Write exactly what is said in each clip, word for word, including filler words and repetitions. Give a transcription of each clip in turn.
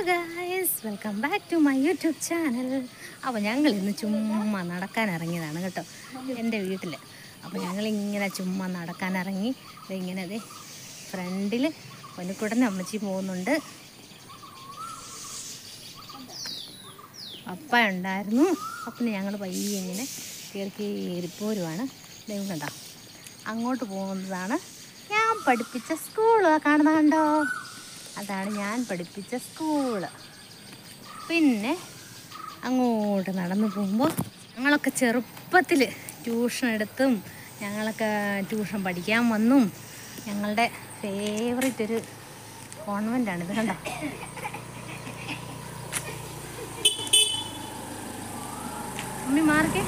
Guys, welcome back to my YouTube channel. അപ്പോൾ ഞങ്ങൾ ഇന്ന് ചുമ്മാ നടക്കാൻ ഇറങ്ങിയതാണ് കേട്ടോ, എൻ്റെ വീട്ടിൽ. അപ്പോൾ ഞങ്ങളിങ്ങനെ ചുമ്മാ നടക്കാൻ ഇറങ്ങി. ഇങ്ങനെ അതെ ഫ്രണ്ടിൽ പൊന്നിക്കുട്ടൻ്റെ അമ്മച്ചി പോകുന്നുണ്ട്, അപ്പ ഉണ്ടായിരുന്നു. അപ്പം ഞങ്ങൾ പയ്യെ ഇങ്ങനെ കയറി കയറിപ്പോരുവാണ്. ദൈവം കണ്ടോ, അങ്ങോട്ട് പോകുന്നതാണ് ഞാൻ പഠിപ്പിച്ച സ്കൂള്. കാണുന്നത് കണ്ടോ, അതാണ് ഞാൻ പഠിപ്പിച്ച സ്കൂള്. പിന്നെ അങ്ങോട്ട് നടന്നു പോകുമ്പോൾ ഞങ്ങളൊക്കെ ചെറുപ്പത്തിൽ ട്യൂഷൻ എടുത്തും ഞങ്ങളൊക്കെ ട്യൂഷൻ പഠിക്കാൻ വന്നും ഞങ്ങളുടെ ഫേവറേറ്റ് ഒരു കോൺവെൻ്റാണ്. ഇത് കണ്ടോ, അമ്മി മാർക്കേ.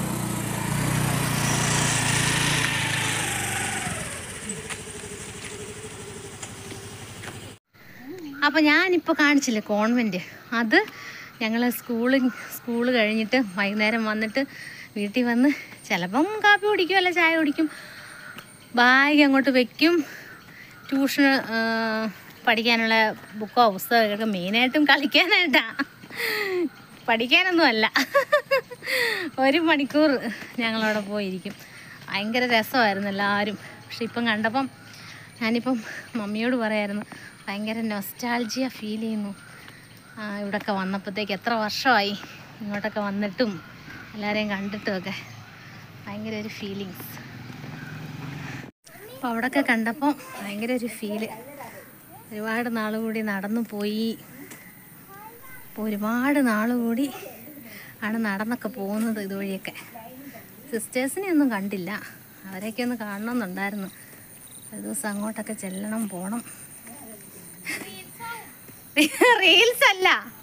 അപ്പോൾ ഞാനിപ്പോൾ കാണിച്ചില്ലേ കോൺവെൻറ്റ്, അത് ഞങ്ങൾ സ്കൂളിൽ സ്കൂൾ കഴിഞ്ഞിട്ട് വൈകുന്നേരം വന്നിട്ട് വീട്ടിൽ വന്ന് ചിലപ്പം കാപ്പി കുടിക്കും, അല്ല ചായ കുടിക്കും, ബാഗ് അങ്ങോട്ട് വയ്ക്കും. ട്യൂഷന് പഠിക്കാനുള്ള ബുക്കോ പുസ്തകമൊക്കെ മെയിനായിട്ടും കളിക്കാനായിട്ടാണ്, പഠിക്കാനൊന്നും അല്ല. ഒരു മണിക്കൂർ ഞങ്ങളവിടെ പോയിരിക്കും. ഭയങ്കര രസമായിരുന്നു എല്ലാവരും. പക്ഷെ ഇപ്പം കണ്ടപ്പം ഞാനിപ്പം മമ്മിയോട് പറയായിരുന്നു, ഭയങ്കര നൊസ്റ്റാൾജിയ ഫീൽ ചെയ്യുന്നു. ഇവിടെയൊക്കെ വന്നപ്പോഴത്തേക്ക് എത്ര വർഷമായി ഇങ്ങോട്ടൊക്കെ വന്നിട്ടും എല്ലാവരെയും കണ്ടിട്ടുമൊക്കെ ഭയങ്കര ഒരു ഫീലിങ്സ്. അപ്പോൾ അവിടെയൊക്കെ കണ്ടപ്പോൾ ഭയങ്കര ഒരു ഫീല്. ഒരുപാട് നാൾ കൂടി നടന്നു പോയി. അപ്പോൾ ഒരുപാട് നാൾ കൂടി ആണ് നടന്നൊക്കെ പോകുന്നത് ഇതുവഴിയൊക്കെ. സിസ്റ്റേഴ്സിനെ ഒന്നും കണ്ടില്ല, അവരെയൊക്കെ ഒന്ന് കാണണമെന്നുണ്ടായിരുന്നു. ഒരു ദിവസം അങ്ങോട്ടൊക്കെ ചെല്ലണം, പോകണം. റീൽസ് അല്ല,